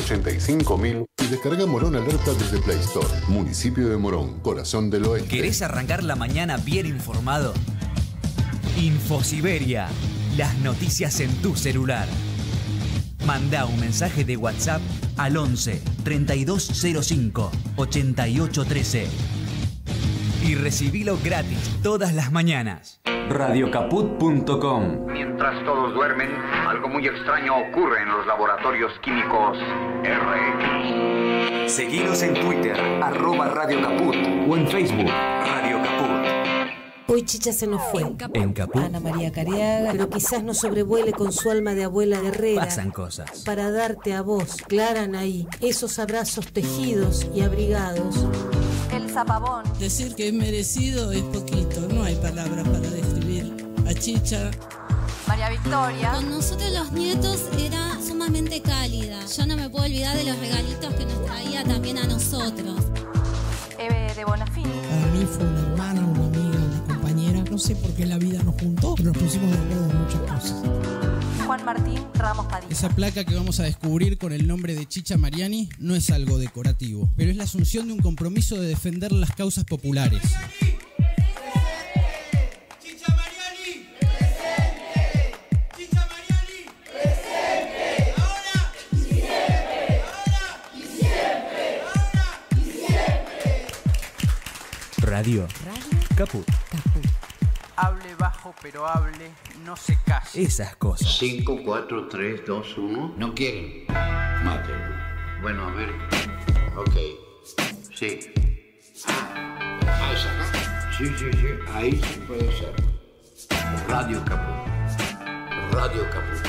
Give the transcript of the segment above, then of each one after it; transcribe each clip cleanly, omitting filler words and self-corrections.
85.000 y descarga Morón Alerta desde Play Store. Municipio de Morón, corazón del oeste. ¿Querés arrancar la mañana bien informado? Infosiberia, las noticias en tu celular. Mandá un mensaje de WhatsApp al 11 3205 8813 y recibilo gratis todas las mañanas. Radiocaput.com. Mientras todos duermen, algo muy extraño ocurre en los laboratorios químicos RX. Seguinos en Twitter, @RadioCaput, o en Facebook, Radio Caput. Hoy Chicha se nos fue. En Caput Ana María Cariaga, pero quizás nos sobrevuele con su alma de abuela guerrera. pasan cosas. Para darte a vos, Clara Anaí, esos abrazos tejidos y abrigados. El zapabón. Decir que es merecido es poquito, no hay palabras para describir a Chicha. María Victoria. Con nosotros los nietos era sumamente cálida. Yo no me puedo olvidar de los regalitos que nos traía también a nosotros. Eve de Bonafini. Para mí fue una hermana, una amiga, una compañera. No sé por qué la vida nos juntó, pero nos pusimos de acuerdo en muchas cosas. Juan Martín Ramos Padilla. Esa placa que vamos a descubrir con el nombre de Chicha Mariani no es algo decorativo, pero es la asunción de un compromiso de defender las causas populares. ¡Chicha Mariani! ¡Presente! ¡Chicha Mariani! ¡Presente! ¡Ahora! ¡Y siempre! ¡Ahora! ¡Y siempre! ¡Ahora! ¡Y siempre! Radio Caput. Hable bajo, pero hable, no se case. Esas cosas. 5, 4, 3, 2, 1. ¿No quieren? Mátenlo. Bueno, a ver. Ok. Sí. Ah, esa, ¿no? Sí. Ahí sí puede ser. Radio Caput. Radio Caput.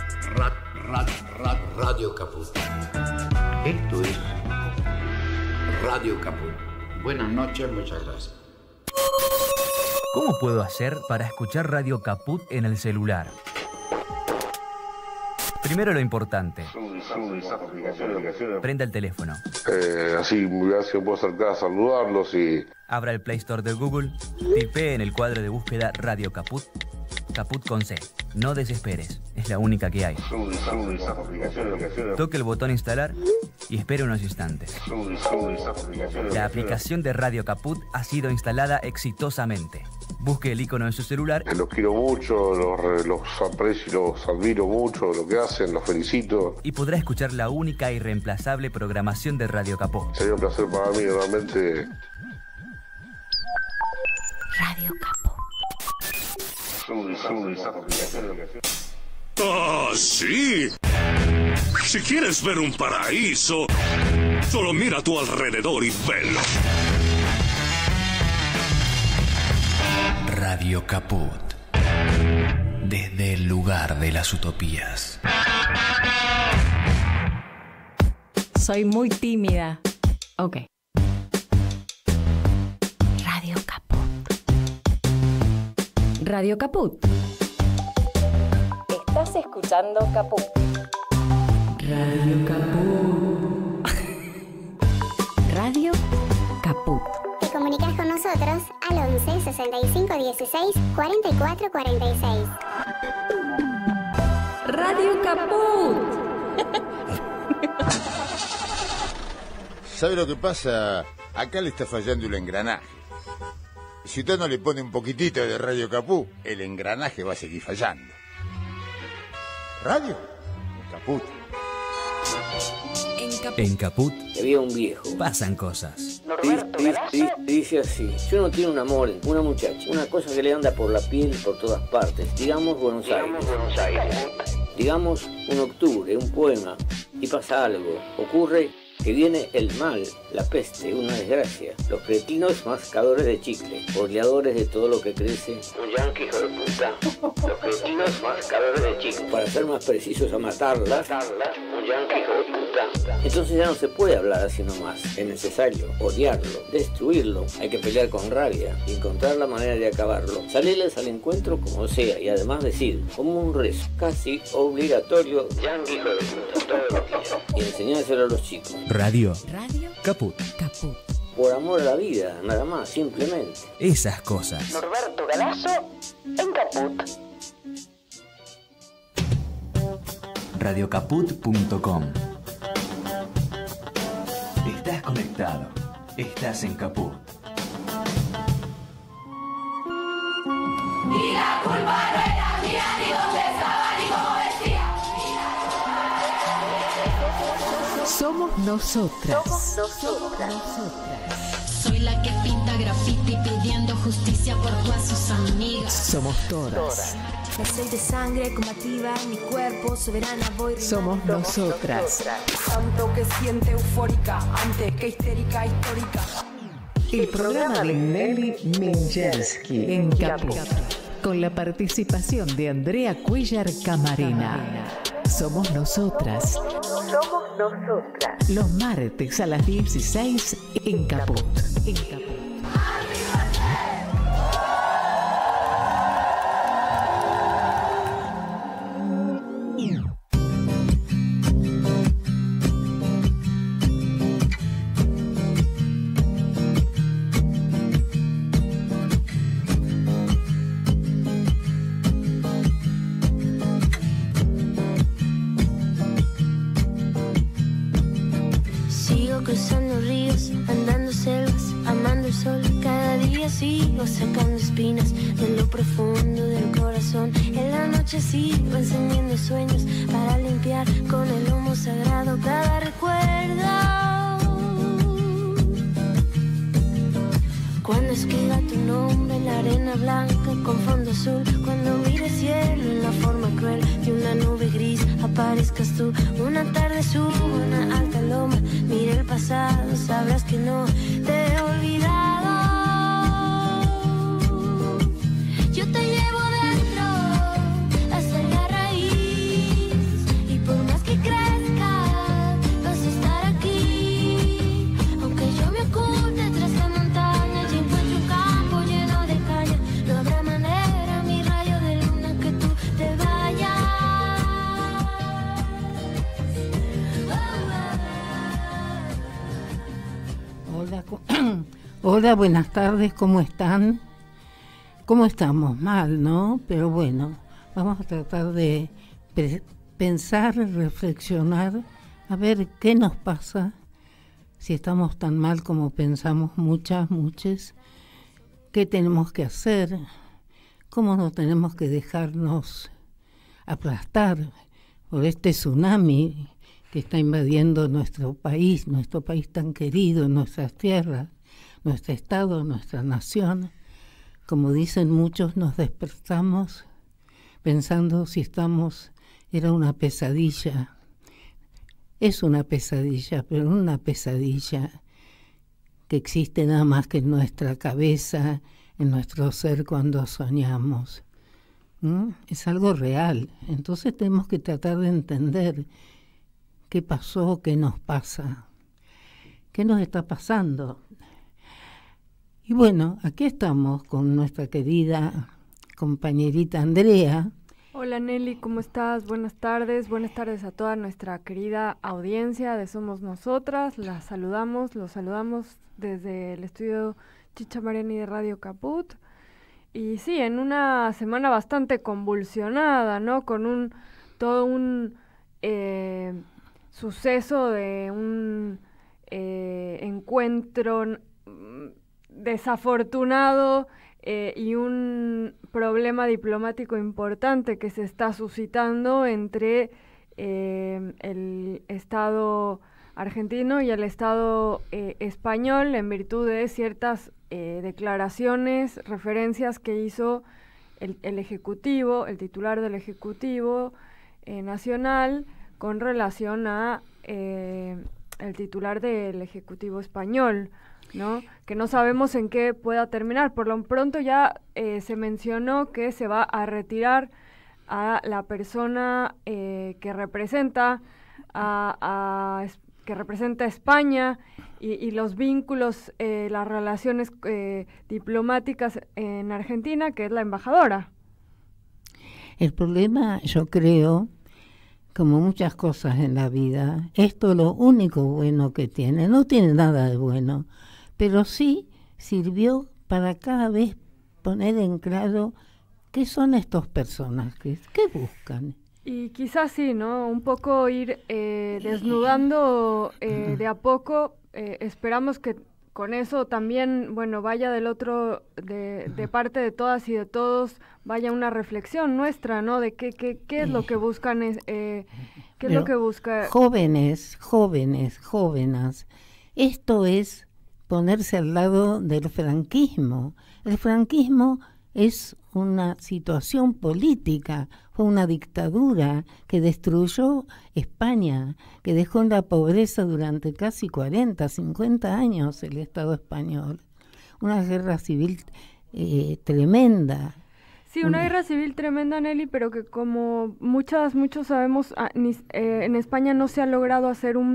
Radio Caput. Esto es Radio Caput. Buenas noches, muchas gracias. ¿Cómo puedo hacer para escuchar Radio Caput en el celular? Primero lo importante. Prenda el teléfono. Así puedo acercar a saludarlos y... Abra el Play Store de Google, tipee en el cuadro de búsqueda Radio Caput, Caput con C. No desesperes, es la única que hay. Toque el botón instalar y espere unos instantes. La aplicación de Radio Caput ha sido instalada exitosamente. Busque el icono en su celular. Los quiero mucho, los aprecio y los admiro mucho, lo que hacen, los felicito. Y podrá escuchar la única e irreemplazable programación de Radio Caput. Sería un placer para mí, realmente. Radio Caput. ¡Ah, sí! Si quieres ver un paraíso, solo mira a tu alrededor y velo. Radio Caput. Desde el lugar de las utopías. Soy muy tímida. Ok. Radio Caput. Radio Caput. Estás escuchando Caput. Radio Caput. Radio Caput. Te comunicas con nosotros al 11 65 16 44 46. Radio Caput. ¿Sabe lo que pasa? Acá le está fallando el engranaje. Si usted no le pone un poquitito de Radio Caput, el engranaje va a seguir fallando. ¿Radio? Caput. En Caput había un viejo. Pasan cosas. Dice así: si uno tiene un amor, una muchacha, una cosa que le anda por la piel por todas partes, digamos Buenos Aires. Digamos un octubre, un poema, y pasa algo, ocurre que viene el mal, la peste, una desgracia. Los cretinos mascadores de chicle, orleadores de todo lo que crece. Un yanqui hijo de puta. Los cretinos mascadores de chicle. Para ser más precisos, a matarlas. Un yanqui hijo de puta. Entonces ya no se puede hablar así nomás. Es necesario odiarlo, destruirlo. Hay que pelear con rabia y encontrar la manera de acabarlo. Salirles al encuentro como sea y además decir, como un rezo, casi obligatorio, yanqui hijo de puta, todos los días. Y enseñárselo a los chicos. Radio Caput. Caput. Por amor a la vida, nada más, simplemente. Esas cosas. Norberto Galazo en Caput. Radiocaput.com. estado. Estás en Caput. Y la culpa no era mía, ni dónde estaba, ni cómo vestía. Somos nosotras. Soy la que pinta graffiti pidiendo justicia por todas sus amigas. Somos todas. Soy de sangre combativa, mi cuerpo soberana voy rimando. Somos nosotras. Tanto que siente eufórica, antes que histérica histórica. El programa de Nelly Minchersky en Caput, con la participación de Andrea Cuellar Camarena. Somos nosotras. Somos nosotras. Los martes a las 16 en Caput. Sigo cruzando ríos, andando selvas, amando el sol. Cada día sigo sacando espinas de lo profundo del corazón. En la noche sigo encendiendo sueños para limpiar con el humo sagrado cada recuerdo. Cuando escriba tu nombre en la arena blanca con fondo azul, cuando mire el cielo en la forma cruel de una nube gris, aparezcas tú. Una tarde subo una alta loma, mire el pasado, sabrás que no te he olvidado. Yo te llevo dentro hasta la raíz, y por más que crezca vas a estar aquí. Aunque yo me oculte tras la montaña y encuentre un campo lleno de caña, no habrá manera, mi rayo de luna, que tú te vayas. Hola, buenas tardes, ¿cómo están? ¿Cómo estamos? Mal, ¿no? Pero bueno, vamos a tratar de pensar, reflexionar, a ver qué nos pasa, si estamos tan mal como pensamos muchas, qué tenemos que hacer, cómo no tenemos que dejarnos aplastar por este tsunami que está invadiendo nuestro país tan querido, nuestras tierras, nuestro estado, nuestra nación. Como dicen muchos, nos despertamos pensando si era una pesadilla. Es una pesadilla, pero una pesadilla que existe nada más que en nuestra cabeza, en nuestro ser cuando soñamos. Es algo real. Entonces tenemos que tratar de entender qué pasó, qué nos pasa, qué nos está pasando. Y bueno, aquí estamos con nuestra querida compañerita Andrea. Hola Nelly, ¿cómo estás? Buenas tardes a toda nuestra querida audiencia de Somos Nosotras. Los saludamos desde el estudio Chicha Mariani de Radio Caput. Y sí, en una semana bastante convulsionada, ¿no? Con todo un suceso de un encuentro desafortunado y un problema diplomático importante que se está suscitando entre el Estado argentino y el Estado español en virtud de ciertas declaraciones, referencias que hizo el Ejecutivo, el titular del Ejecutivo Nacional, con relación a el titular del Ejecutivo español, ¿no? Que no sabemos en qué pueda terminar. Por lo pronto ya se mencionó que se va a retirar a la persona que representa a España y los vínculos, las relaciones diplomáticas en Argentina, que es la embajadora. El problema, yo creo, como muchas cosas en la vida, esto lo único bueno que tiene, no tiene nada de bueno, pero sí sirvió para cada vez poner en claro qué son estos personajes, qué buscan, Y quizás sí, ¿no? Un poco ir desnudando de a poco. Esperamos que con eso también, bueno, vaya del otro, de parte de todas y de todos, vaya una reflexión nuestra, ¿no? De qué es lo que buscan, qué es lo que busca. Jóvenes, jóvenes. Esto es ponerse al lado del franquismo. El franquismo es una situación política, fue una dictadura que destruyó España, que dejó en la pobreza durante casi 40, 50 años el Estado español. Una guerra civil tremenda. Sí, una guerra civil tremenda, Nelly, pero que como muchos sabemos, en España no se ha logrado hacer un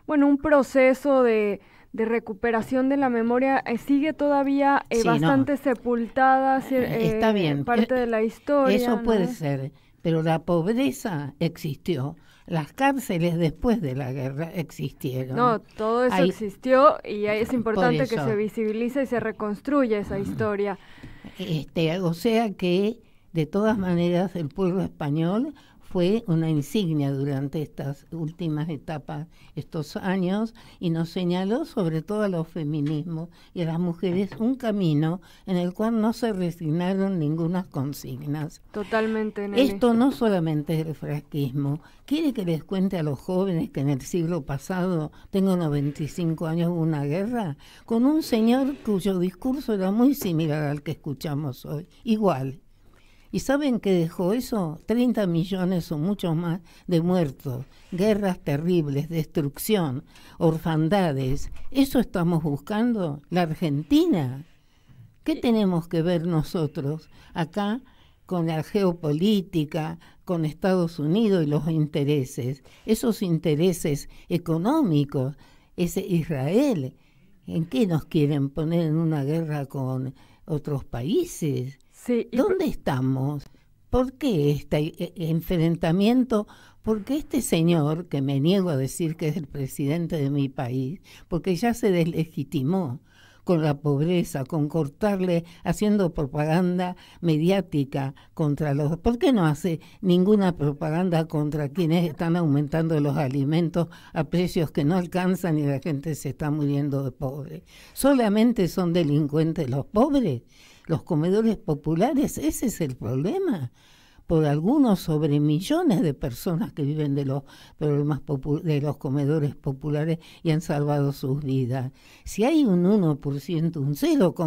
proceso de recuperación de la memoria, sigue todavía bastante sepultada está bien, parte de la historia. Eso puede ¿no? ser, pero la pobreza existió. Las cárceles después de la guerra existieron. No, todo eso existió y es importante que se visibilice y se reconstruya esa historia. O sea que, de todas maneras, el pueblo español fue una insignia durante estas últimas etapas, estos años, y nos señaló sobre todo a los feminismos y a las mujeres un camino en el cual no se resignaron ninguna consignas. Totalmente, Nelly. Esto no solamente es el franquismo. ¿Quiere que les cuente a los jóvenes que en el siglo pasado, tengo 95 años, hubo una guerra con un señor cuyo discurso era muy similar al que escuchamos hoy? Igual. ¿Y saben qué dejó eso? 30 millones o mucho más de muertos, guerras terribles, destrucción, orfandades. ¿Eso estamos buscando? ¿La Argentina? ¿Qué tenemos que ver nosotros acá con la geopolítica, con Estados Unidos y los intereses? Esos intereses económicos, ese Israel, ¿en qué nos quieren poner en una guerra con otros países? Sí, ¿Dónde estamos? ¿Por qué este enfrentamiento? Porque este señor, que me niego a decir que es el presidente de mi país, porque ya se deslegitimó con la pobreza, con cortarle, haciendo propaganda mediática contra los... ¿Por qué no hace ninguna propaganda contra quienes están aumentando los alimentos a precios que no alcanzan y la gente se está muriendo de pobre? ¿Solamente son delincuentes los pobres? ¿Los comedores populares? ¿Ese es el problema? Por algunos sobre millones de personas que viven de los problemas de los comedores populares y han salvado sus vidas. Si hay un 1%, un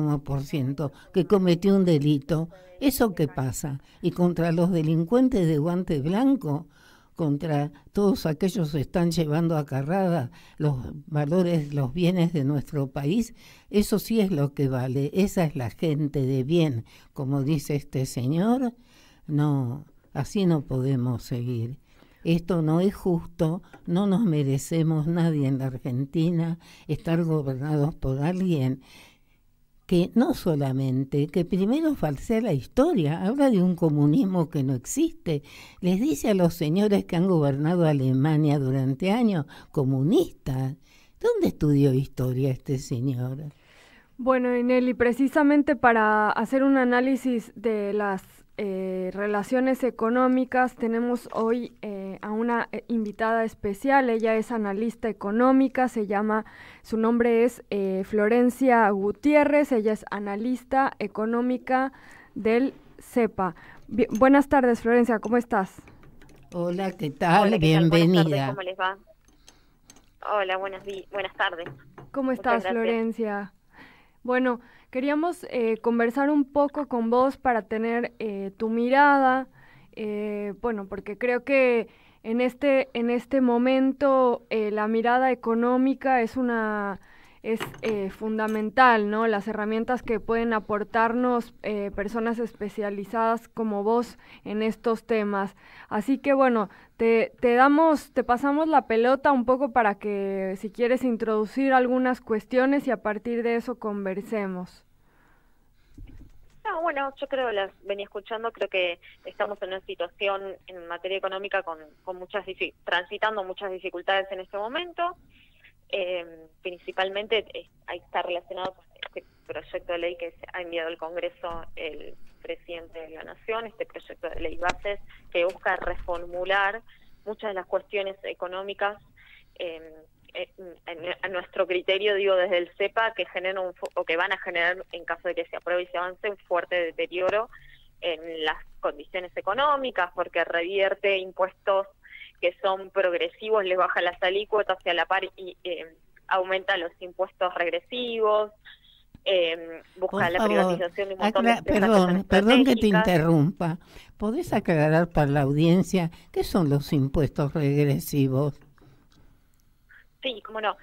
0,% que cometió un delito, ¿eso qué pasa? Y contra los delincuentes de guante blanco, contra todos aquellos que están llevando a carrada los valores, los bienes de nuestro país, eso sí es lo que vale. Esa es la gente de bien, como dice este señor. No, así no podemos seguir. Esto no es justo, no nos merecemos nadie en la Argentina estar gobernados por alguien que no solamente, que primero falsea la historia, habla de un comunismo que no existe, les dice a los señores que han gobernado Alemania durante años, comunistas. ¿Dónde estudió historia este señor? Bueno, Nelly, precisamente para hacer un análisis de las relaciones económicas, tenemos hoy a una invitada especial. Ella es analista económica, su nombre es Florencia Gutiérrez. Ella es analista económica del CEPA. Buenas tardes, Florencia, ¿cómo estás? Hola, ¿qué tal? Hola, ¿qué bienvenida. tal? Buenas tardes, ¿cómo les va? Hola, buenas tardes. ¿Cómo estás, Florencia? Bueno, queríamos conversar un poco con vos para tener tu mirada, porque creo que en este momento la mirada económica es fundamental, ¿no? Las herramientas que pueden aportarnos personas especializadas como vos en estos temas. Así que bueno, te pasamos la pelota un poco para que si quieres introducir algunas cuestiones y a partir de eso conversemos. No, bueno, yo creo, las venía escuchando, creo que estamos en una situación en materia económica con transitando muchas dificultades en este momento. Principalmente está relacionado con este proyecto de ley que ha enviado al Congreso el presidente de la Nación, este proyecto de ley bases que busca reformular muchas de las cuestiones económicas a nuestro criterio, digo, desde el CEPA, que generan o que van a generar, en caso de que se apruebe y se avance, un fuerte deterioro en las condiciones económicas, porque revierte impuestos que son progresivos, les baja las alícuotas y a la par y aumenta los impuestos regresivos, busca la privatización de un montón de empresas. Perdón que te interrumpa. ¿Podés aclarar para la audiencia qué son los impuestos regresivos? Sí, cómo no.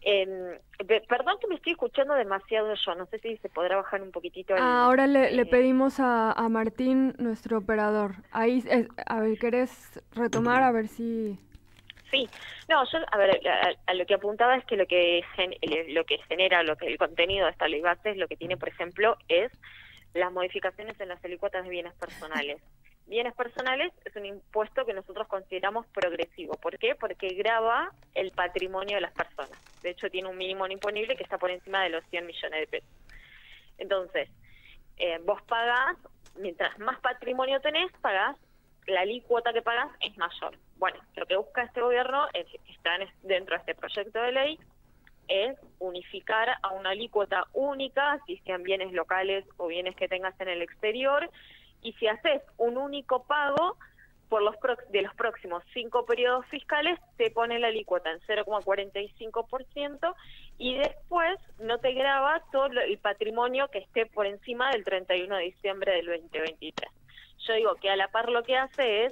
Perdón que me estoy escuchando demasiado yo, no sé si se podrá bajar un poquitito. Ahora le pedimos a Martín, nuestro operador. Ahí, a ver, ¿querés retomar? A ver si... Sí, no, yo, a ver, a lo que apuntaba es que lo que genera, el contenido de esta ley bases, lo que tiene, por ejemplo, es las modificaciones en las alícuotas de bienes personales. Bienes personales es un impuesto que nosotros consideramos progresivo. ¿Por qué? Porque grava el patrimonio de las personas. De hecho, tiene un mínimo no imponible que está por encima de los 100 millones de pesos. Entonces, vos pagás, mientras más patrimonio tenés, pagás, la alícuota que pagás es mayor. Bueno, lo que busca este gobierno, está dentro de este proyecto de ley, es unificar a una alícuota única, si sean bienes locales o bienes que tengas en el exterior, y si haces un único pago por de los próximos 5 periodos fiscales, te pone la alícuota en 0,45% y después no te grava todo el patrimonio que esté por encima del 31 de diciembre del 2023. Yo digo que a la par lo que hace es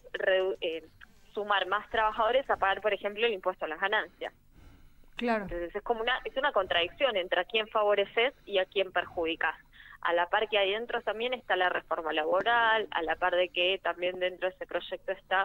sumar más trabajadores a pagar, por ejemplo, el impuesto a las ganancias. Claro. Entonces es como es una contradicción entre a quién favoreces y a quién perjudicás. A la par que ahí dentro también está la reforma laboral, a la par de que también dentro de ese proyecto está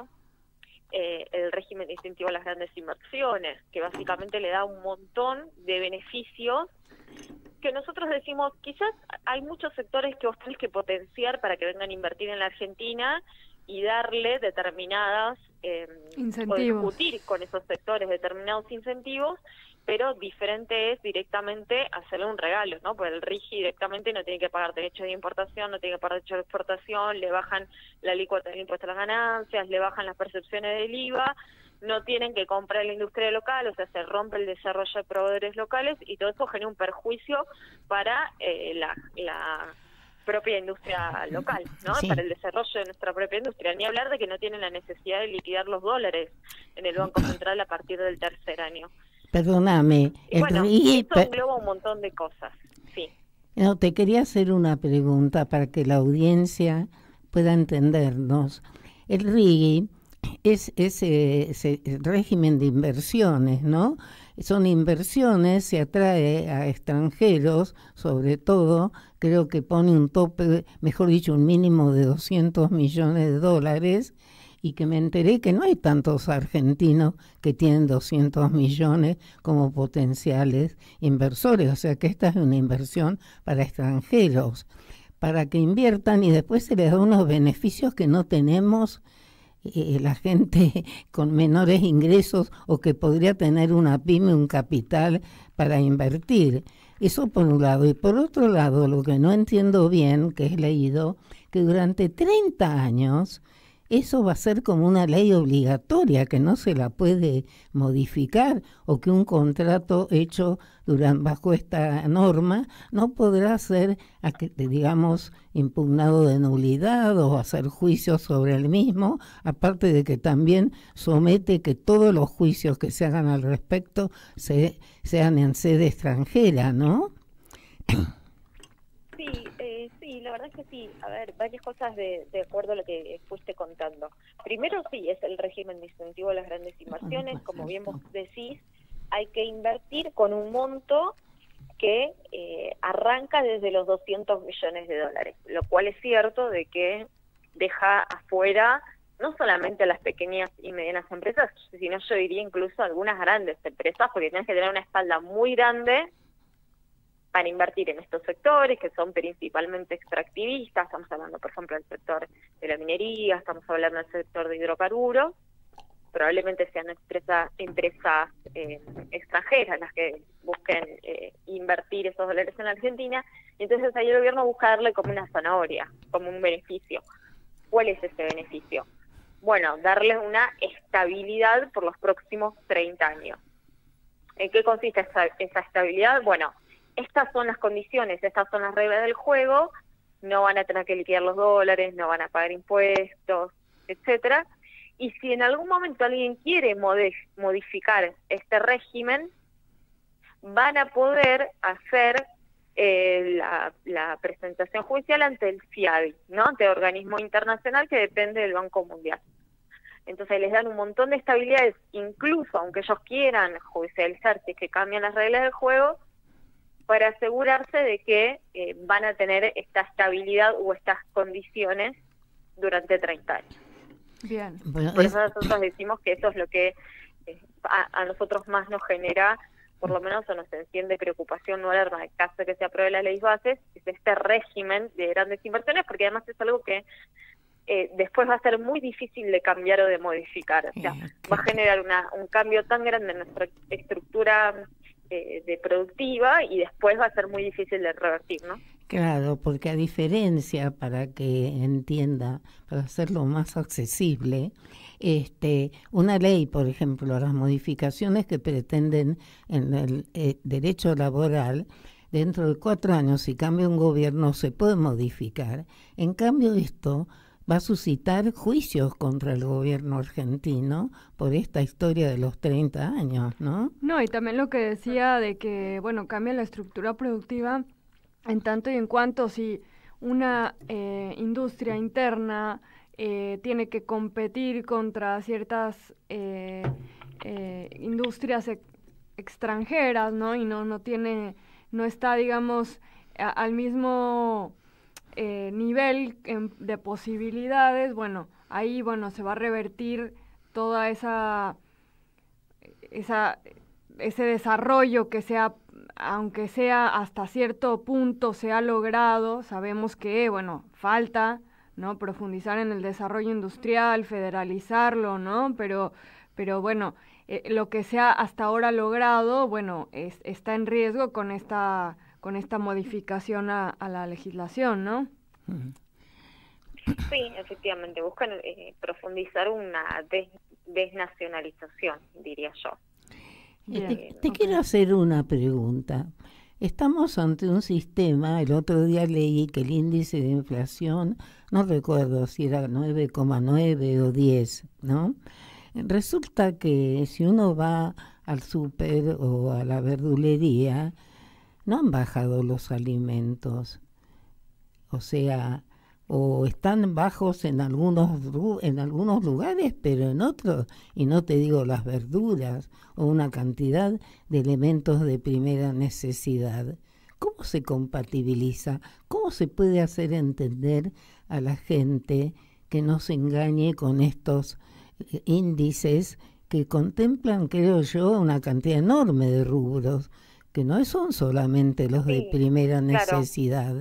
el régimen de incentivo a las grandes inversiones, que básicamente le da un montón de beneficios que nosotros decimos, quizás hay muchos sectores que vos tenés que potenciar para que vengan a invertir en la Argentina y darle determinadas incentivos, o discutir con esos sectores determinados incentivos, pero diferente es directamente hacerle un regalo, ¿no? Porque el RIGI directamente no tiene que pagar derechos de importación, no tiene que pagar derechos de exportación, le bajan la alícuota del impuesto a las ganancias, le bajan las percepciones del IVA, no tienen que comprar la industria local, o sea, se rompe el desarrollo de proveedores locales y todo eso genera un perjuicio para la propia industria local, ¿no? Sí. Para el desarrollo de nuestra propia industria. Ni hablar de que no tienen la necesidad de liquidar los dólares en el Banco Central a partir del tercer año. Perdóname. Bueno, eso engloba un montón de cosas, sí. No, te quería hacer una pregunta para que la audiencia pueda entendernos. El RIGI es ese régimen de inversiones, ¿no? Son inversiones, se atrae a extranjeros, sobre todo, creo que pone un tope, mejor dicho, un mínimo de 200 millones de dólares, y que me enteré que no hay tantos argentinos que tienen 200 millones como potenciales inversores, o sea que esta es una inversión para extranjeros, para que inviertan y después se les da unos beneficios que no tenemos la gente con menores ingresos o que podría tener una pyme, un capital para invertir. Eso por un lado. Y por otro lado, lo que no entiendo bien, que he leído, que durante 30 años eso va a ser como una ley obligatoria que no se la puede modificar, o que un contrato hecho bajo esta norma no podrá ser, digamos, impugnado de nulidad o hacer juicios sobre el mismo, aparte de que también somete que todos los juicios que se hagan al respecto sean en sede extranjera, ¿no? Sí, la verdad es que sí. A ver, varias cosas de acuerdo a lo que fuiste contando. Primero, sí, es el régimen de incentivo a las grandes inversiones. Como bien vos decís, hay que invertir con un monto que arranca desde los 200 millones de dólares, lo cual es cierto de que deja afuera no solamente a las pequeñas y medianas empresas, sino yo diría incluso a algunas grandes empresas, porque tienes que tener una espalda muy grande para invertir en estos sectores que son principalmente extractivistas. Estamos hablando, por ejemplo, del sector de la minería, estamos hablando del sector de hidrocarburos, probablemente sean empresas extranjeras las que busquen invertir esos dólares en la Argentina, y entonces ahí el gobierno busca darle como una zanahoria, como un beneficio. ¿Cuál es ese beneficio? Bueno, darles una estabilidad por los próximos 30 años. ¿En qué consiste esa estabilidad? Bueno, estas son las condiciones, estas son las reglas del juego, no van a tener que liquidar los dólares, no van a pagar impuestos, etcétera. Y si en algún momento alguien quiere modificar este régimen, van a poder hacer la presentación judicial ante el FIABI, ¿no? Ante el organismo internacional que depende del Banco Mundial. Entonces les dan un montón de estabilidades, incluso aunque ellos quieran judicializar si es que cambian las reglas del juego, para asegurarse de que van a tener esta estabilidad o estas condiciones durante 30 años. Bien. Bueno, por eso nosotros decimos que eso es lo que a nosotros más nos genera, por lo menos o nos enciende preocupación o alarma en caso de que se apruebe la ley bases, es este régimen de grandes inversiones, porque además es algo que después va a ser muy difícil de cambiar o de modificar. O sea, va a generar un cambio tan grande en nuestra estructura de productiva, y después va a ser muy difícil de revertir, ¿no? Claro, porque a diferencia, para que entienda, para hacerlo más accesible, una ley, por ejemplo, las modificaciones que pretenden en el derecho laboral, dentro de 4 años, si cambia un gobierno, se puede modificar. En cambio, esto va a suscitar juicios contra el gobierno argentino por esta historia de los 30 años, ¿no? No, y también lo que decía de que, bueno, cambia la estructura productiva en tanto y en cuanto si una industria interna tiene que competir contra ciertas industrias extranjeras, ¿no? Y no está, digamos, al mismo nivel de posibilidades. Bueno, ahí, bueno, se va a revertir toda ese desarrollo que sea, aunque sea hasta cierto punto se ha logrado. Sabemos que, bueno, falta, ¿no?, profundizar en el desarrollo industrial, federalizarlo, ¿no? Pero bueno, lo que se ha hasta ahora logrado, bueno, está en riesgo con esta modificación a la legislación, ¿no? Sí, efectivamente, buscan profundizar una desnacionalización, diría yo. Te quiero hacer una pregunta. Estamos ante un sistema, el otro día leí que el índice de inflación, no recuerdo si era 9,9 o 10, ¿no? Resulta que si uno va al súper o a la verdulería, no han bajado los alimentos. O sea, o están bajos en algunos lugares, pero en otros, y no te digo las verduras, o una cantidad de elementos de primera necesidad. ¿Cómo se compatibiliza? ¿Cómo se puede hacer entender a la gente que no se engañe con estos índices que contemplan, creo yo, una cantidad enorme de rubros, que no son solamente los de primera necesidad?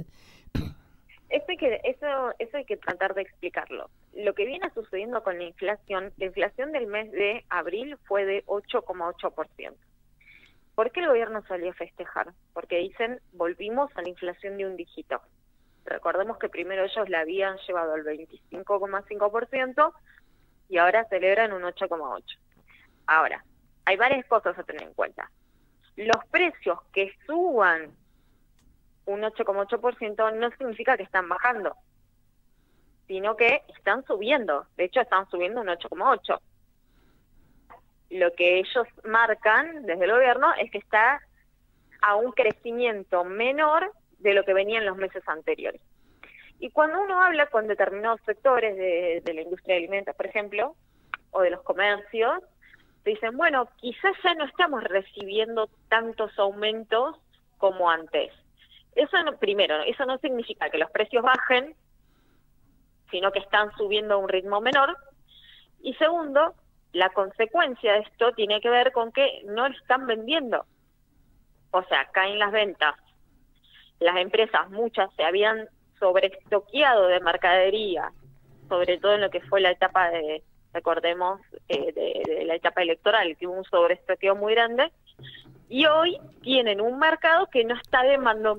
Eso hay que tratar de explicarlo. Lo que viene sucediendo con la inflación del mes de abril fue de 8,8%. ¿Por qué el gobierno salió a festejar? Porque dicen, volvimos a la inflación de un dígito. Recordemos que primero ellos la habían llevado al 25,5% y ahora celebran un 8,8%. Ahora, hay varias cosas a tener en cuenta. Los precios que suban un 8,8% no significa que están bajando, sino que están subiendo. De hecho, están subiendo un 8,8%. Lo que ellos marcan desde el gobierno es que está a un crecimiento menor de lo que venía en los meses anteriores. Y cuando uno habla con determinados sectores de la industria de alimentos, por ejemplo, o de los comercios, dicen, bueno, quizás ya no estamos recibiendo tantos aumentos como antes. Eso no, primero, eso no significa que los precios bajen, sino que están subiendo a un ritmo menor. Y segundo, la consecuencia de esto tiene que ver con que no están vendiendo. O sea, caen las ventas. Las empresas, muchas, se habían sobreestoqueado de mercadería, sobre todo en lo que fue la etapa de recordemos, de la etapa electoral, que hubo un sobreestrateo muy grande, y hoy tienen un mercado que no está demandando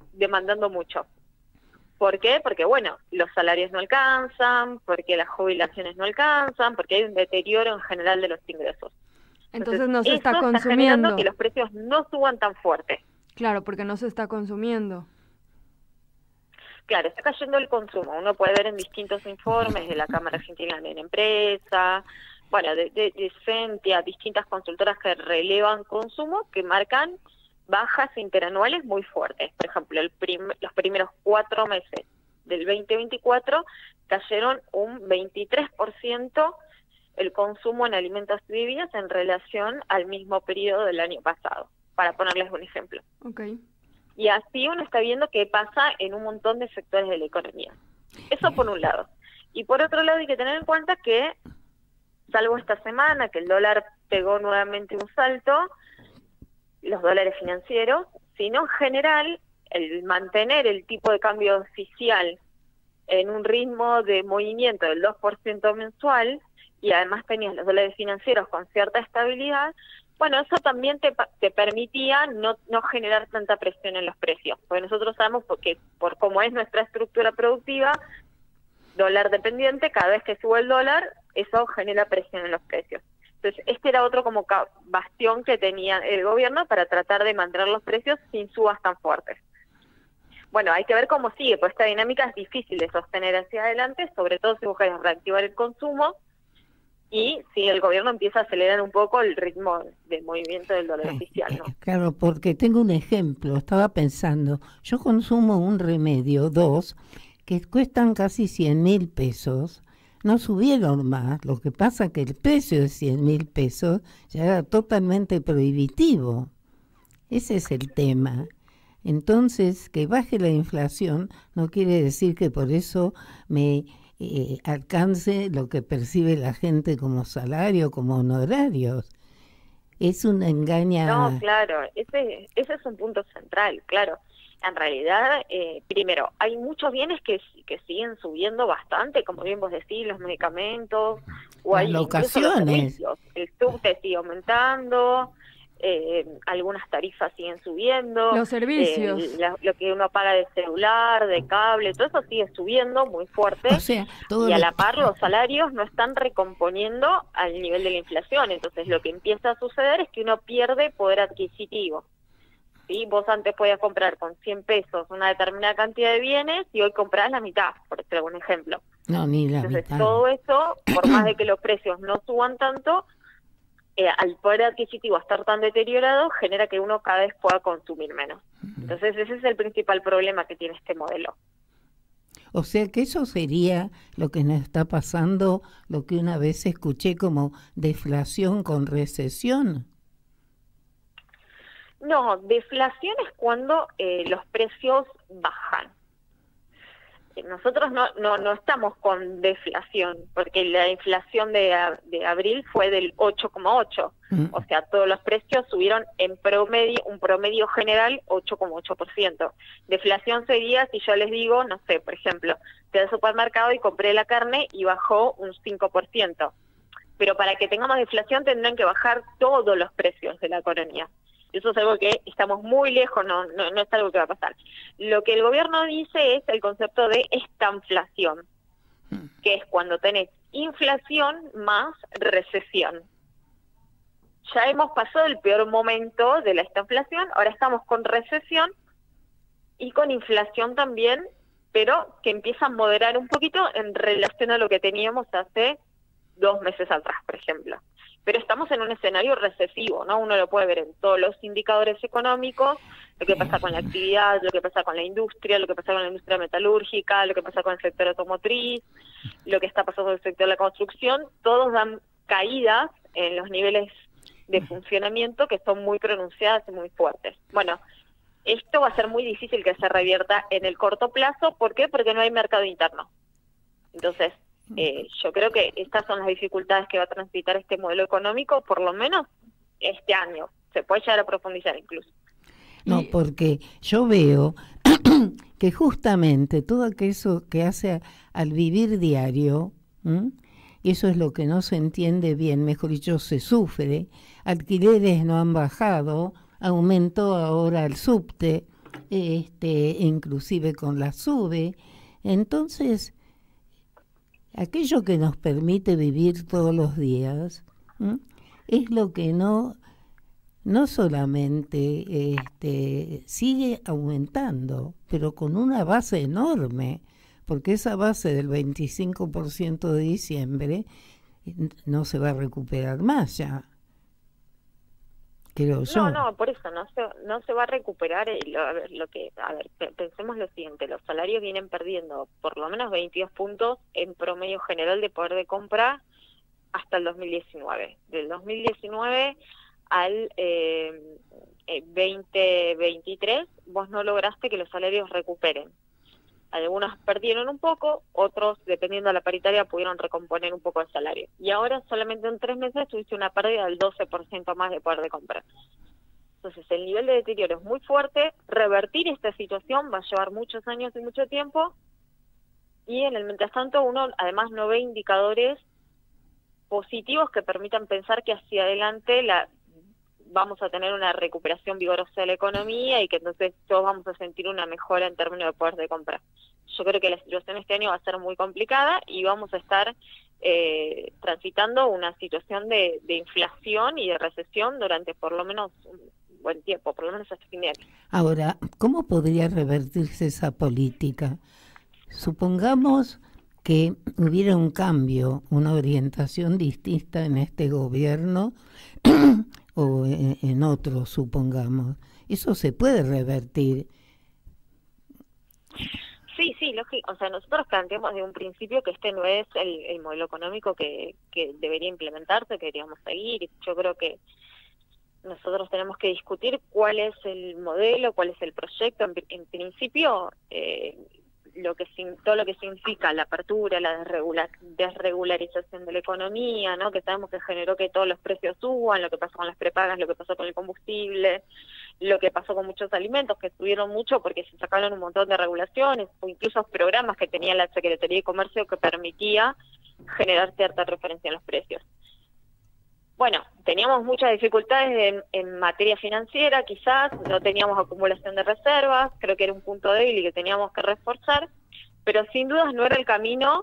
mucho. ¿Por qué? Porque, bueno, los salarios no alcanzan, porque las jubilaciones no alcanzan, porque hay un deterioro en general de los ingresos. Entonces no se está eso consumiendo. Está generando que los precios no suban tan fuerte. Claro, porque no se está consumiendo. Claro, está cayendo el consumo. Uno puede ver en distintos informes de la Cámara Argentina de la Empresa, bueno, de Sentia, distintas consultoras que relevan consumo, que marcan bajas interanuales muy fuertes. Por ejemplo, los primeros 4 meses del 2024 cayeron un 23% el consumo en alimentos y bebidas en relación al mismo periodo del año pasado, para ponerles un ejemplo. Okay. Y así uno está viendo qué pasa en un montón de sectores de la economía. Eso por un lado. Y por otro lado hay que tener en cuenta que, salvo esta semana, que el dólar pegó nuevamente un salto, los dólares financieros, sino en general el mantener el tipo de cambio oficial en un ritmo de movimiento del 2% mensual, y además tenías los dólares financieros con cierta estabilidad, bueno, eso también te permitía no generar tanta presión en los precios, porque nosotros sabemos que por cómo es nuestra estructura productiva, dólar dependiente, cada vez que sube el dólar, eso genera presión en los precios. Entonces, este era otro como bastión que tenía el gobierno para tratar de mantener los precios sin subas tan fuertes. Bueno, hay que ver cómo sigue, pues esta dinámica es difícil de sostener hacia adelante, sobre todo si buscas reactivar el consumo y si el gobierno empieza a acelerar un poco el ritmo de movimiento del dólar oficial, ¿no? Claro, porque tengo un ejemplo, estaba pensando, yo consumo un remedio, 2, que cuestan casi 100.000 pesos, no subieron más, lo que pasa que el precio de 100.000 pesos ya era totalmente prohibitivo, ese es el tema. Entonces, que baje la inflación no quiere decir que por eso me alcance lo que percibe la gente como salario, como honorarios. Es una engaña. No, claro, ese es un punto central, claro. En realidad, primero, hay muchos bienes que siguen subiendo bastante, como bien vos decís, los medicamentos, o las hay locaciones. El subte sigue aumentando, algunas tarifas siguen subiendo. Los servicios. Lo que uno paga de celular, de cable, todo eso sigue subiendo muy fuerte. O sea, todo y a la par los salarios no están recomponiendo al nivel de la inflación. Entonces lo que empieza a suceder es que uno pierde poder adquisitivo. ¿Sí? Vos antes podías comprar con 100 pesos una determinada cantidad de bienes y hoy comprás la mitad, por decir algún ejemplo. No, ni la Entonces, mitad. todo eso, por más de que los precios no suban tanto, al poder adquisitivo estar tan deteriorado, genera que uno cada vez pueda consumir menos. Entonces, ese es el principal problema que tiene este modelo. O sea que eso sería lo que nos está pasando, lo que una vez escuché como deflación con recesión. No, deflación es cuando los precios bajan. Nosotros no estamos con deflación, porque la inflación de abril fue del 8,8. O sea, todos los precios subieron en promedio, un promedio general 8,8%. Deflación sería si yo les digo, no sé, por ejemplo, fui al supermercado y compré la carne y bajó un 5%. Pero para que tengamos deflación tendrán que bajar todos los precios de la economía. Eso es algo que estamos muy lejos, no es algo que va a pasar. Lo que el gobierno dice es el concepto de estanflación, que es cuando tenés inflación más recesión. Ya hemos pasado el peor momento de la estanflación, ahora estamos con recesión y con inflación también, pero que empieza a moderar un poquito en relación a lo que teníamos hace 2 meses atrás, por ejemplo. Pero estamos en un escenario recesivo, ¿no? Uno lo puede ver en todos los indicadores económicos, lo que pasa con la actividad, lo que pasa con la industria, lo que pasa con la industria metalúrgica, lo que pasa con el sector automotriz, lo que está pasando con el sector de la construcción, todos dan caídas en los niveles de funcionamiento que son muy pronunciadas y muy fuertes. Bueno, esto va a ser muy difícil que se revierta en el corto plazo. ¿Por qué? Porque no hay mercado interno. Entonces, yo creo que estas son las dificultades que va a transitar este modelo económico, por lo menos este año. Se puede llegar a profundizar incluso. No, porque yo veo que justamente todo eso que hace al vivir diario, Eso es lo que no se entiende bien, mejor dicho, se sufre. Alquileres no han bajado, aumentó ahora el subte, inclusive con la SUBE. Entonces, aquello que nos permite vivir todos los días, es lo que no solamente sigue aumentando, pero con una base enorme, porque esa base del 25% de diciembre no se va a recuperar más ya, creo yo. No, por eso no se va a recuperar. Pensemos lo siguiente: los salarios vienen perdiendo por lo menos 22 puntos en promedio general de poder de compra hasta el 2019. Del 2019 al 2023 vos no lograste que los salarios recuperen. Algunos perdieron un poco, otros, dependiendo de la paritaria, pudieron recomponer un poco el salario. Y ahora solamente en 3 meses tuviste una pérdida del 12% más de poder de compra. Entonces el nivel de deterioro es muy fuerte. Revertir esta situación va a llevar muchos años y mucho tiempo. Y en el mientras tanto uno además no ve indicadores positivos que permitan pensar que hacia adelante vamos a tener una recuperación vigorosa de la economía y que entonces todos vamos a sentir una mejora en términos de poder de compra. Yo creo que la situación este año va a ser muy complicada y vamos a estar transitando una situación de inflación y de recesión durante por lo menos un buen tiempo, por lo menos hasta fin de año. Ahora, ¿cómo podría revertirse esa política? Supongamos que hubiera un cambio, una orientación distinta en este gobierno o en otro, supongamos. Eso se puede revertir. Sí, lógico. O sea, nosotros planteamos de un principio que este no es el modelo económico que debería implementarse, que deberíamos seguir. Yo creo que nosotros tenemos que discutir cuál es el modelo, cuál es el proyecto. En principio, todo lo que significa la apertura, la desregularización de la economía, ¿no? Que sabemos que generó que todos los precios suban, lo que pasó con las prepagas, lo que pasó con el combustible, lo que pasó con muchos alimentos que subieron mucho porque se sacaron un montón de regulaciones o incluso programas que tenía la Secretaría de Comercio que permitía generar cierta referencia en los precios. Bueno, teníamos muchas dificultades en materia financiera, quizás, no teníamos acumulación de reservas, creo que era un punto débil y que teníamos que reforzar, pero sin dudas no era el camino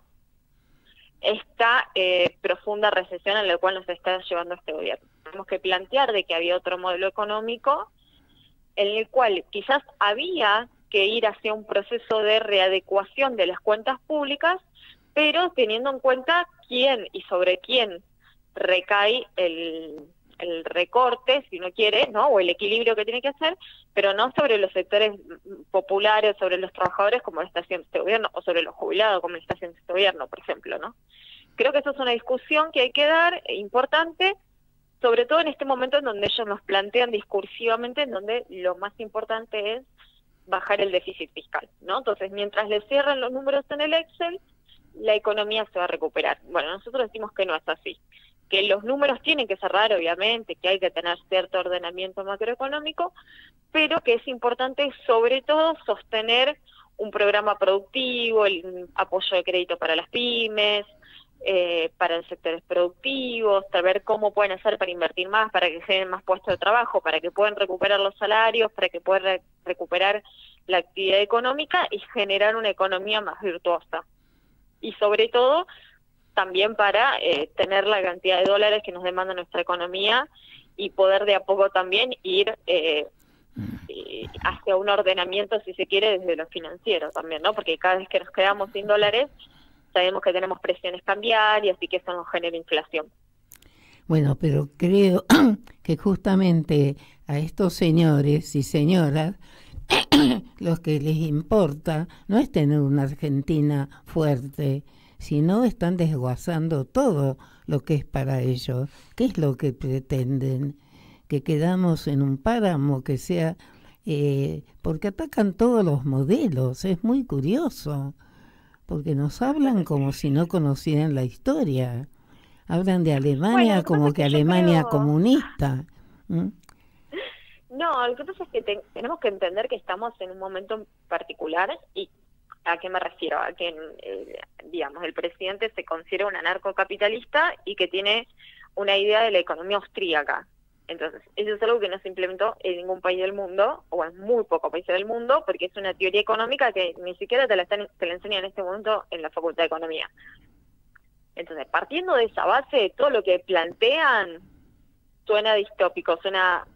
esta profunda recesión en la cual nos está llevando este gobierno. Tenemos que plantear de que había otro modelo económico en el cual quizás había que ir hacia un proceso de readecuación de las cuentas públicas, pero teniendo en cuenta quién y sobre quién recae el recorte, si uno quiere, ¿no? O el equilibrio que tiene que hacer, pero no sobre los sectores populares, sobre los trabajadores como lo está haciendo este gobierno, o sobre los jubilados como lo está haciendo este gobierno, por ejemplo, ¿no? Creo que eso es una discusión que hay que dar, importante, sobre todo en este momento en donde ellos nos plantean discursivamente, en donde lo más importante es bajar el déficit fiscal, ¿no? Entonces, mientras le cierran los números en el Excel, la economía se va a recuperar. Bueno, nosotros decimos que no es así, que los números tienen que cerrar, obviamente, que hay que tener cierto ordenamiento macroeconómico, pero que es importante sobre todo sostener un programa productivo, el apoyo de crédito para las pymes, para los sectores productivos, saber cómo pueden hacer para invertir más, para que generen más puestos de trabajo, para que puedan recuperar los salarios, para que puedan recuperar la actividad económica y generar una economía más virtuosa. Y sobre todo, también para tener la cantidad de dólares que nos demanda nuestra economía y poder de a poco también ir hacia un ordenamiento, si se quiere, desde lo financiero también, ¿no? Porque cada vez que nos quedamos sin dólares, sabemos que tenemos presiones cambiarias y que eso nos genera inflación. Bueno, pero creo que justamente a estos señores y señoras los que les importa no es tener una Argentina fuerte, sino están desguazando todo lo que es para ellos. ¿Qué es lo que pretenden? Que quedamos en un páramo, que sea... porque atacan todos los modelos, es muy curioso, porque nos hablan como si no conocieran la historia. Hablan de Alemania como que Alemania comunista. No, lo que pasa es que tenemos que entender que estamos en un momento particular y ¿A qué me refiero? A que, digamos, el presidente se considera un anarcocapitalista y que tiene una idea de la economía austríaca. Entonces, eso es algo que no se implementó en ningún país del mundo, o en muy pocos países del mundo, porque es una teoría económica que ni siquiera te la enseñan en este momento en la Facultad de Economía. Entonces, partiendo de esa base, todo lo que plantean suena distópico, suena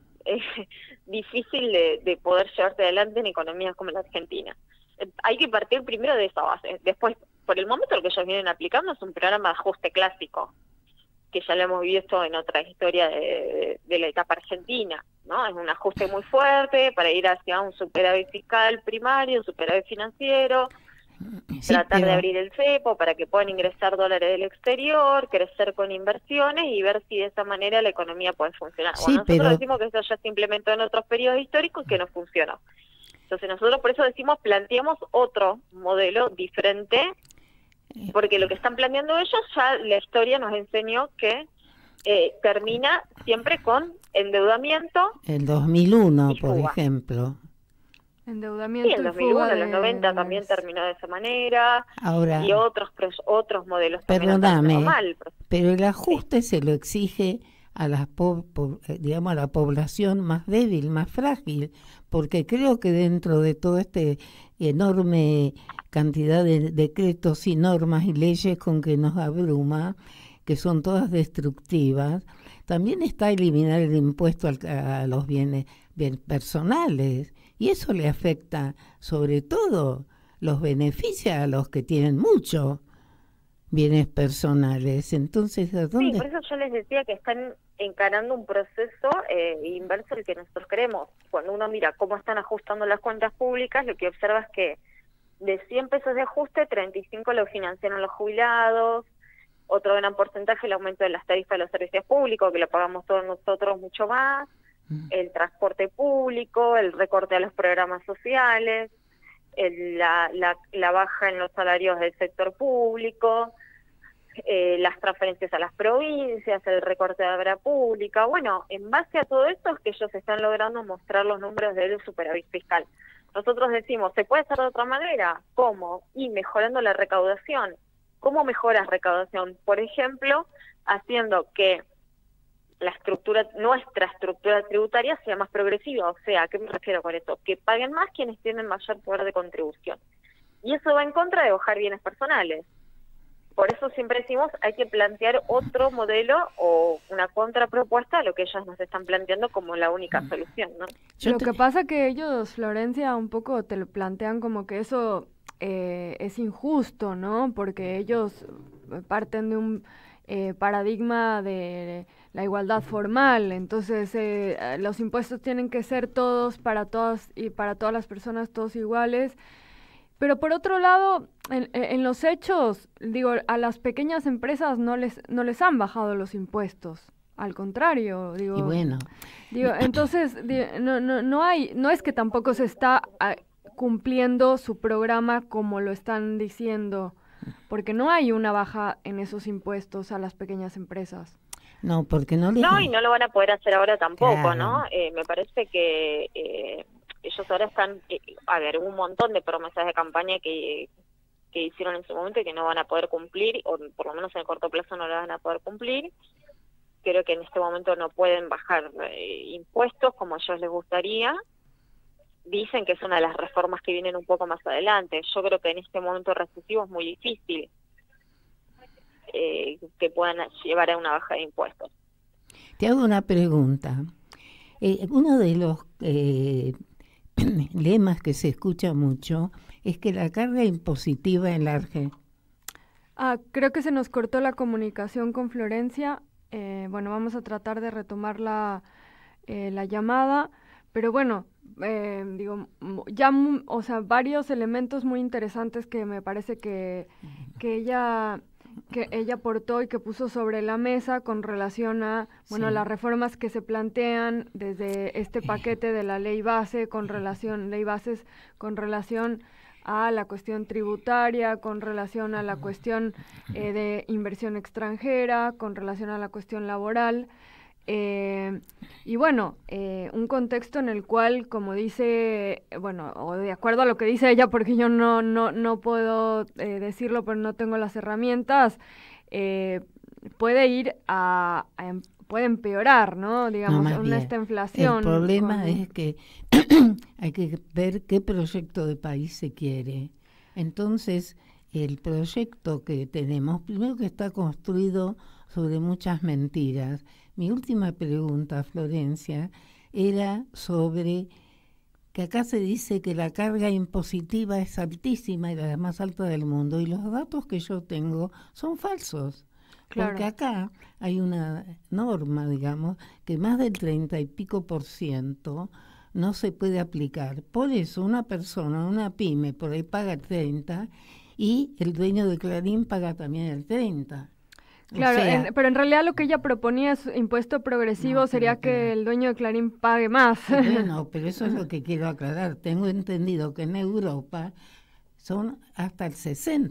difícil de poder llevarse adelante en economías como la Argentina. Hay que partir primero de esa base. Después, por el momento, lo que ellos vienen aplicando es un programa de ajuste clásico, que ya lo hemos visto en otra historia de la etapa argentina, ¿no? Es un ajuste muy fuerte para ir hacia un superávit fiscal primario, un superávit financiero, tratar de abrir el cepo para que puedan ingresar dólares del exterior, crecer con inversiones y ver si de esa manera la economía puede funcionar. Sí, bueno, nosotros decimos que eso ya se implementó en otros periodos históricos y que no funcionó. Entonces nosotros por eso decimos, planteamos otro modelo diferente, porque lo que están planteando ellos ya la historia nos enseñó que termina siempre con endeudamiento. El 2001, y por fuga. ejemplo. Endeudamiento Sí, en y 2001, fuga en los 90 también terminó de esa manera. Ahora, y otros modelos también han perdóname, terminado mal. pero el ajuste se lo exige a digamos, a la población más débil, más frágil, porque creo que dentro de todo este enorme cantidad de decretos y normas y leyes con que nos abruma, que son todas destructivas, también está eliminar el impuesto a los bienes personales, y eso le afecta, sobre todo, los beneficia a los que tienen mucho bienes personales. Entonces, ¿a dónde? Sí, por eso yo les decía que están encarando un proceso inverso al que nosotros queremos. Cuando uno mira cómo están ajustando las cuentas públicas, lo que observa es que de 100 pesos de ajuste, 35 lo financiaron los jubilados, otro gran porcentaje el aumento de las tarifas de los servicios públicos, que lo pagamos todos nosotros mucho más, el transporte público, el recorte a los programas sociales, la baja en los salarios del sector público, las transferencias a las provincias, el recorte de obra pública. Bueno, en base a todo esto es que ellos están logrando mostrar los números del superávit fiscal. Nosotros decimos, ¿se puede hacer de otra manera? ¿Cómo? Y mejorando la recaudación. ¿Cómo mejoras recaudación? Por ejemplo, haciendo que nuestra estructura tributaria sea más progresiva. O sea, ¿a qué me refiero con esto? Que paguen más quienes tienen mayor poder de contribución. Y eso va en contra de bajar bienes personales. Por eso siempre decimos, hay que plantear otro modelo o una contrapropuesta a lo que ellos nos están planteando como la única solución, ¿no? Lo que pasa que ellos, Florencia, un poco te lo plantean como que eso es injusto, ¿no? Porque ellos parten de un paradigma de la igualdad formal, entonces los impuestos tienen que ser todos para todas y para todas las personas todos iguales. Pero por otro lado, en los hechos, digo, a las pequeñas empresas no les han bajado los impuestos, al contrario, digo. Y bueno. Digo, entonces no es que tampoco se está cumpliendo su programa como lo están diciendo, porque no hay una baja en esos impuestos a las pequeñas empresas. No, porque no les... No, y no lo van a poder hacer ahora tampoco, Claro. ¿no? Me parece que ellos ahora están, hubo un montón de promesas de campaña que hicieron en su momento y que no van a poder cumplir, o por lo menos en el corto plazo no las van a poder cumplir. Creo que en este momento no pueden bajar impuestos como a ellos les gustaría. Dicen que es una de las reformas que vienen un poco más adelante. Yo creo que en este momento recesivo es muy difícil que puedan llevar a una baja de impuestos. Te hago una pregunta. Uno de los lemas que se escucha mucho es que la carga impositiva en la Argentina... Creo que se nos cortó la comunicación con Florencia. Bueno, vamos a tratar de retomar la llamada, pero bueno, digo, ya, o sea, varios elementos muy interesantes que me parece que ella aportó y que puso sobre la mesa con relación a, bueno, Sí. las reformas que se plantean desde este paquete de la ley bases con relación a la cuestión tributaria, con relación a la cuestión de inversión extranjera, con relación a la cuestión laboral. Y bueno, un contexto en el cual, como dice, bueno, o de acuerdo a lo que dice ella, porque yo no puedo decirlo, pero no tengo las herramientas, puede ir puede empeorar, ¿no? Digamos, esta inflación. El problema es que hay que ver qué proyecto de país se quiere. Entonces, el proyecto que tenemos, primero que está construido sobre muchas mentiras. Mi última pregunta, Florencia, era sobre que acá se dice que la carga impositiva es altísima y la más alta del mundo, y los datos que yo tengo son falsos. Claro. Porque acá hay una norma, digamos, que más del 30 y pico % no se puede aplicar. Por eso una persona, una pyme, por ahí paga el 30 y el dueño de Clarín paga también el 30. Claro, pero en realidad lo que ella proponía es impuesto progresivo, sería que el dueño de Clarín pague más. Bueno, pero eso es lo que quiero aclarar. Tengo entendido que en Europa son hasta el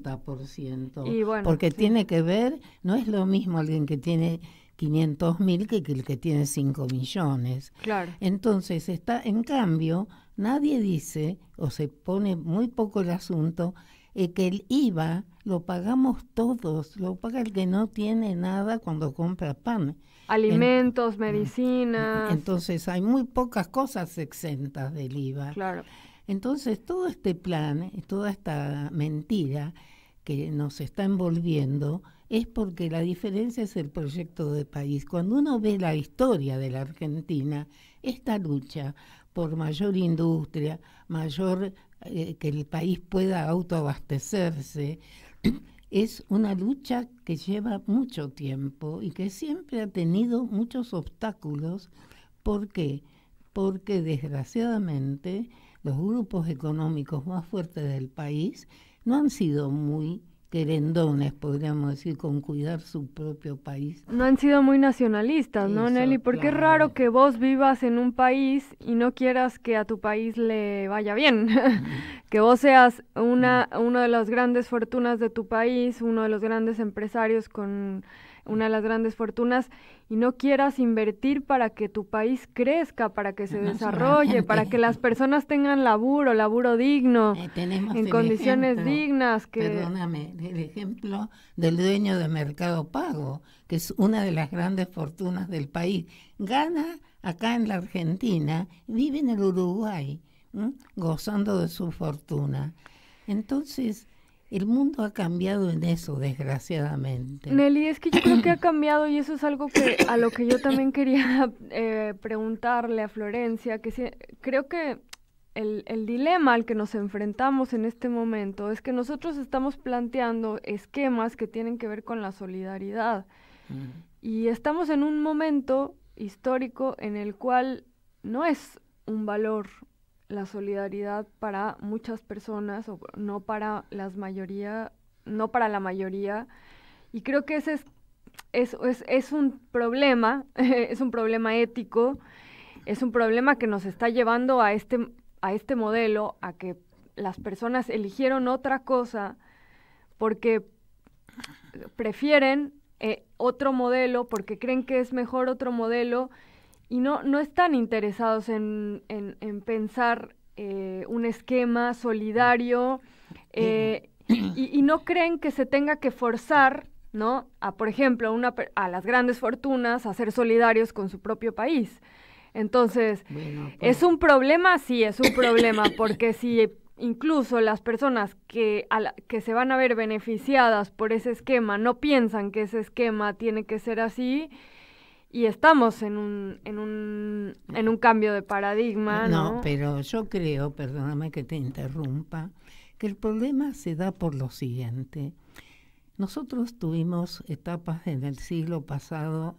60%, y bueno, porque tiene que ver, no es lo mismo alguien que tiene 500.000 que el que tiene 5 millones. Claro. Entonces, en cambio, nadie dice, o se pone muy poco el asunto, que el IVA lo pagamos todos, lo paga el que no tiene nada cuando compra pan. Alimentos, medicinas. Entonces, hay muy pocas cosas exentas del IVA. Claro. Entonces, todo este plan, toda esta mentira que nos está envolviendo, es porque la diferencia es el proyecto de país. Cuando uno ve la historia de la Argentina, esta lucha por mayor industria, mayor que el país pueda autoabastecerse, es una lucha que lleva mucho tiempo y que siempre ha tenido muchos obstáculos. ¿Por qué? Porque desgraciadamente los grupos económicos más fuertes del país no han sido muy querendones, podríamos decir, con cuidar su propio país. No han sido muy nacionalistas, ¿no, Nelly? Porque es raro que vos vivas en un país y no quieras que a tu país le vaya bien. Que vos seas una de las grandes fortunas de tu país, uno de los grandes empresarios con una de las grandes fortunas, y no quieras invertir para que tu país crezca, para que se desarrolle, para que las personas tengan laburo digno, en condiciones dignas. Perdóname, el ejemplo del dueño de Mercado Pago, que es una de las grandes fortunas del país. Gana acá en la Argentina, vive en el Uruguay, gozando de su fortuna. Entonces, el mundo ha cambiado en eso, desgraciadamente. Nelly, es que yo creo que ha cambiado, y eso es algo a lo que yo también quería preguntarle a Florencia, que creo que el dilema al que nos enfrentamos en este momento es que nosotros estamos planteando esquemas que tienen que ver con la solidaridad. Y estamos en un momento histórico en el cual no es un valor la solidaridad para muchas personas, o no para la mayoría, y creo que ese es un problema, es un problema ético, es un problema que nos está llevando a este modelo, a que las personas eligieron otra cosa porque prefieren otro modelo, porque creen que es mejor otro modelo, y no están interesados en pensar un esquema solidario, y no creen que se tenga que forzar, ¿no?, a, por ejemplo, a las grandes fortunas a ser solidarios con su propio país. Entonces, ¿es un problema? Sí, es un problema, porque si incluso las personas que se van a ver beneficiadas por ese esquema no piensan que ese esquema tiene que ser así, y estamos en un cambio de paradigma, ¿no? No, pero yo creo, perdóname que te interrumpa, que el problema se da por lo siguiente. Nosotros tuvimos etapas en el siglo pasado,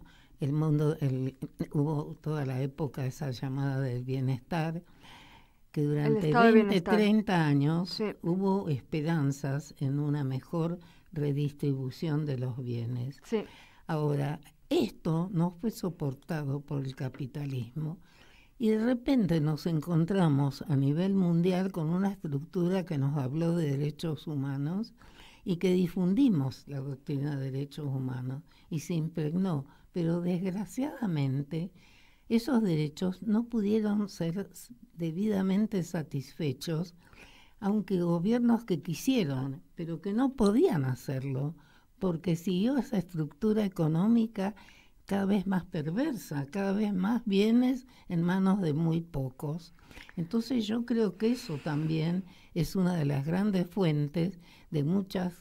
hubo toda la época esa llamada del bienestar, que durante 20, 30 años hubo esperanzas en una mejor redistribución de los bienes. Sí. Ahora, esto no fue soportado por el capitalismo, y de repente nos encontramos a nivel mundial con una estructura que nos habló de derechos humanos y que difundimos la doctrina de derechos humanos, y se impregnó pero desgraciadamente esos derechos no pudieron ser debidamente satisfechos, aunque gobiernos que quisieron, pero que no podían hacerlo, porque siguió esa estructura económica cada vez más perversa, cada vez más bienes en manos de muy pocos. Entonces yo creo que eso también es una de las grandes fuentes de muchas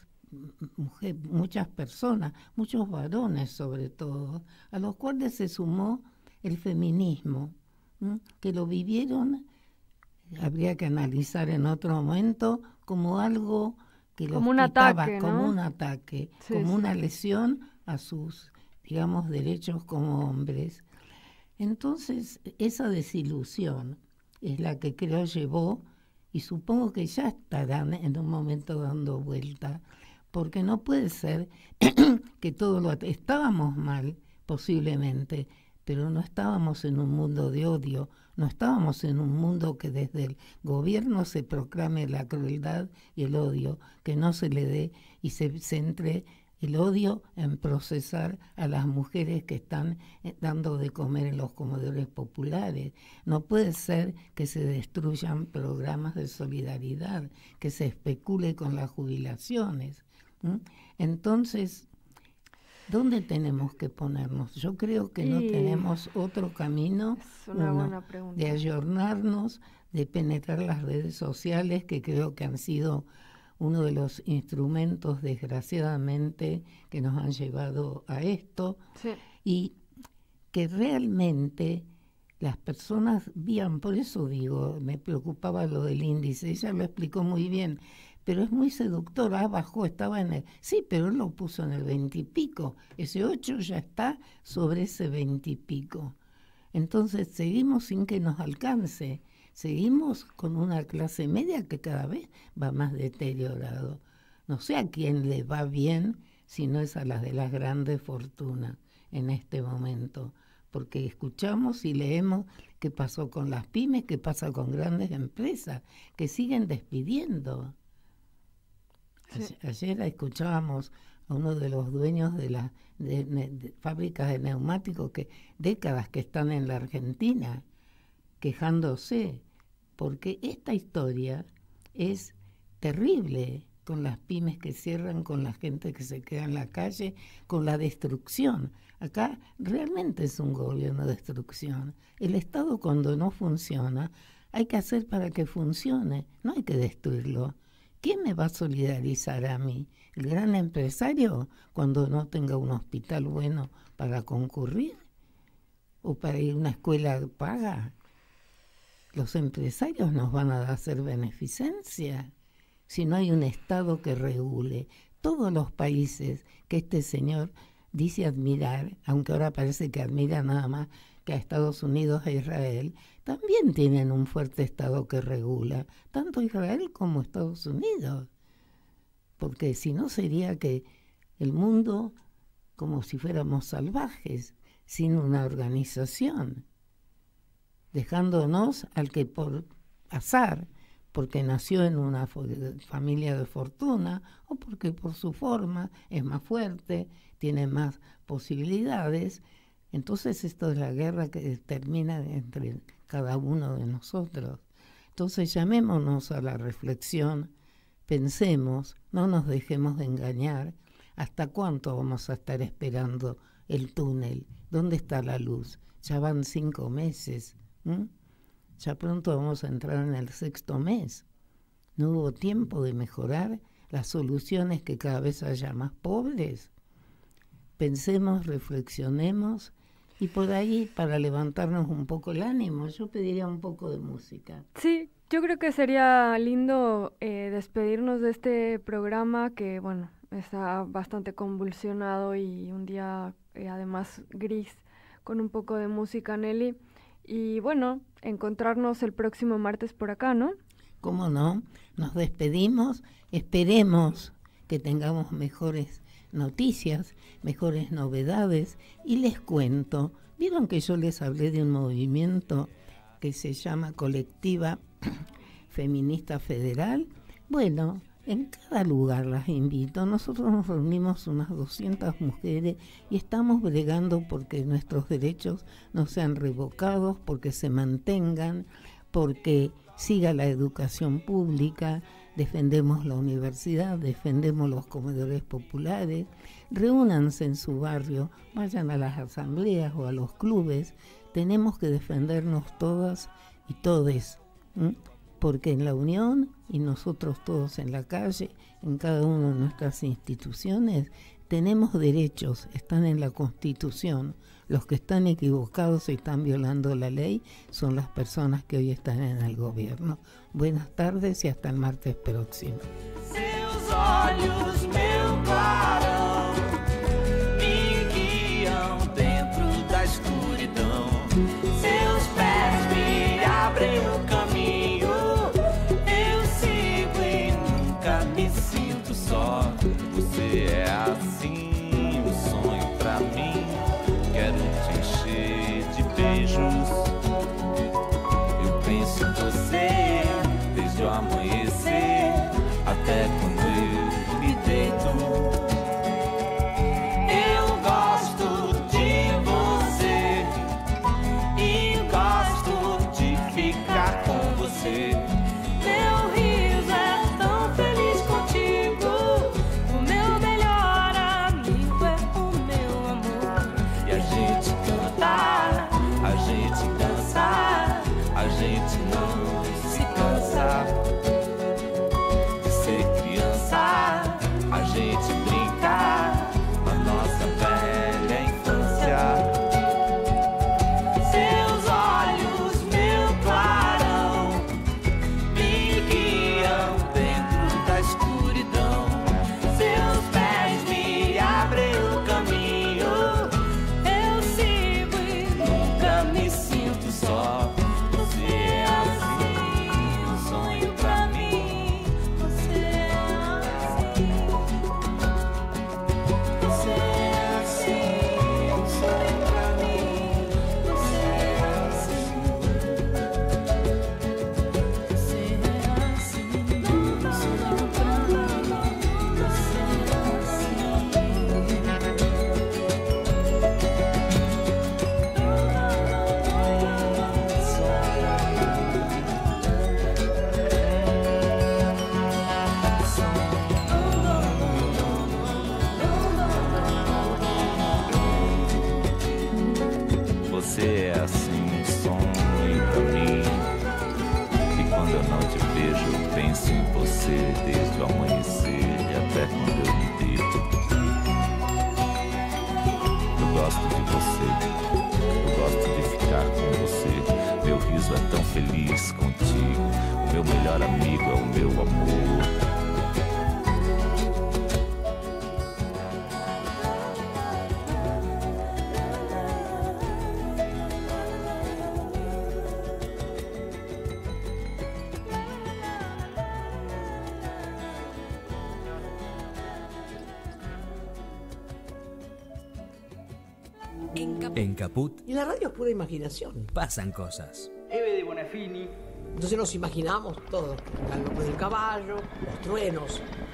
personas, muchos varones sobre todo, a los cuales se sumó el feminismo, que lo vivieron, habría que analizar en otro momento, como algo que los como un quitaba, ataque, ¿no? como un ataque, Sí, como sí. una lesión a sus, digamos, derechos como hombres. Entonces, esa desilusión es la que creo llevó, y supongo que ya estarán en un momento dando vuelta, porque no puede ser que todo lo... Estábamos mal, posiblemente, pero no estábamos en un mundo de odio, no estábamos en un mundo que desde el gobierno se proclame la crueldad y el odio, que no se le dé y se centre el odio en procesar a las mujeres que están dando de comer en los comedores populares. No puede ser que se destruyan programas de solidaridad, que se especule con las jubilaciones. Entonces, ¿dónde tenemos que ponernos? Yo creo que no tenemos otro camino de ayornarnos, de penetrar las redes sociales, que creo que han sido uno de los instrumentos, desgraciadamente, que nos han llevado a esto, Sí. y que realmente las personas vean, por eso digo, me preocupaba lo del índice, ella lo explicó muy bien, pero es muy seductor. Bajó, estaba en el... Sí, pero él lo puso en el 20 y pico. Ese 8 ya está sobre ese 20 y pico. Entonces seguimos sin que nos alcance. Seguimos con una clase media que cada vez va más deteriorado. No sé a quién le va bien, si no es a las de las grandes fortunas en este momento. Porque escuchamos y leemos qué pasó con las pymes, qué pasa con grandes empresas, que siguen despidiendo. Sí. Ayer escuchábamos a uno de los dueños de las de fábricas de neumáticos, que décadas que están en la Argentina, quejándose, porque esta historia es terrible, con las pymes que cierran, con la gente que se queda en la calle, con la destrucción. Acá realmente es un gobierno de destrucción. El Estado, cuando no funciona, hay que hacer para que funcione, no hay que destruirlo. ¿Quién me va a solidarizar a mí? ¿El gran empresario cuando no tenga un hospital bueno para concurrir? ¿O para ir a una escuela paga? Los empresarios nos van a hacer beneficencia si no hay un Estado que regule. Todos los países que este señor dice admirar, aunque ahora parece que admira nada más que a Estados Unidos e Israel, también tienen un fuerte Estado que regula, tanto Israel como Estados Unidos. Porque si no sería que el mundo, como si fuéramos salvajes, sin una organización, dejándonos al que por azar, porque nació en una familia de fortuna, o porque por su forma es más fuerte, tiene más posibilidades. Entonces esto es la guerra que termina entre cada uno de nosotros. Entonces llamémonos a la reflexión, pensemos, no nos dejemos de engañar. ¿Hasta cuánto vamos a estar esperando el túnel? ¿Dónde está la luz? Ya van 5 meses. Ya pronto vamos a entrar en el 6º mes. ¿No hubo tiempo de mejorar? Las soluciones que cada vez haya más pobres. Pensemos, reflexionemos, y por ahí, para levantarnos un poco el ánimo, yo pediría un poco de música. Sí, yo creo que sería lindo despedirnos de este programa que, bueno, está bastante convulsionado y un día además gris, con un poco de música, Nelly. Y bueno, encontrarnos el próximo martes por acá, ¿no? ¿Cómo no? Nos despedimos, esperemos que tengamos mejores noticias, mejores novedades, y les cuento, vieron que yo les hablé de un movimiento que se llama Colectiva Feminista Federal. Bueno, En cada lugar las invito. Nosotros nos reunimos unas 200 mujeres y estamos bregando porque nuestros derechos no sean revocados, porque se mantengan, porque siga la educación pública, defendemos la universidad, defendemos los comedores populares. Reúnanse en su barrio, vayan a las asambleas o a los clubes. Tenemos que defendernos todas y todes, porque en la unión y nosotros todos en la calle, en cada una de nuestras instituciones, tenemos derechos, están en la Constitución. Los que están equivocados y están violando la ley son las personas que hoy están en el gobierno. Buenas tardes y hasta el martes próximo. Seus olhos, meu clarão, me guiam dentro da escuridão. Seus pés me abrem o caminho. Eu sigo e nunca me sinto só. Você é assim, um sonho pra mim. Quero te encher de beijos. Eu penso em você desde o amanhecer até quando eu me deito. Eu gosto de você e gosto de ficar com você. Meu riso é tão feliz contigo. O meu melhor amigo é o meu amor. E a gente canta, a gente dança, a gente não se cansa de ser criança. A gente brinca na nossa velha infância. Seus olhos, meu clarão, me guiam dentro da escuridão. Seus pés me abrem o caminho. Eu sigo e nunca me sinto só. Você é assim, um sonho pra mim. Você é assim. Você é assim, um sonho pra mim. Você é assim. Você é assim, um sonho pra mim. Você Você é assim, um sonho pra mim. E quando eu não te vejo, eu penso em você desde o amanhecer e até quando eu me deito. Eu gosto de você, eu gosto de ficar com você. Meu riso é tão feliz contigo. O meu melhor amigo é o meu amor. En Caput Y la radio es pura imaginación. pasan cosas. Eve de Bonafini. Entonces nos imaginamos todo. El galopeo del caballo, los truenos,